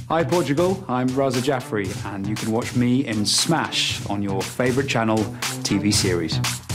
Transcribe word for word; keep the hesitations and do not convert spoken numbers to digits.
Hi Portugal, I'm Raza Jaffrey, and you can watch me in Smash on your favourite channel T V series.